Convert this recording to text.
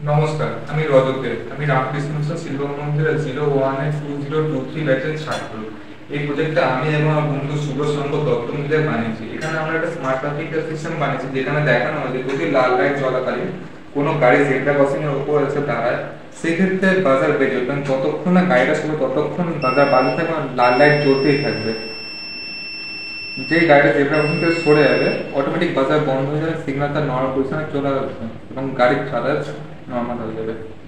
নমস্কার, আমি রজত দেব। আমি রামকৃষ্ণ মিশন শিল্প মন্দিরের 01-2023 ব্যাচের ছাত্র। এই প্রজেক্টটা আমি এবং আমার বন্ধু শুভ শঙ্কর দত্ত মিলে বানিয়েছি। এখানে আমরা একটা স্মার্ট ট্রাফিক সিস্টেম বানিয়েছি, যেখানে দেখানো হয় যে যদি লাল লাইট চলাকালীন কোনো গাড়ি জেব্রা ক্রসিং এর উপর এসে দাঁড়ায়, সেক্ষেত্রে বাজার বেজে উঠবে। যতক্ষণ না গাড়িটা শুরু ততক্ষণ বাজার বাজে থাকবে, লাল লাইট জ্বলতেই থাকবে। যেই গাড়িটা জেব্রা ক্রসিং থেকে সরে যাবে, অটোমেটিক বাজার বন্ধ হয়ে যাবে, সিগন্যালটা নর্মাল পজিশনে চলে আসবে এবং গাড়ির যাতায়াত নর্মাল হয়ে যাবে।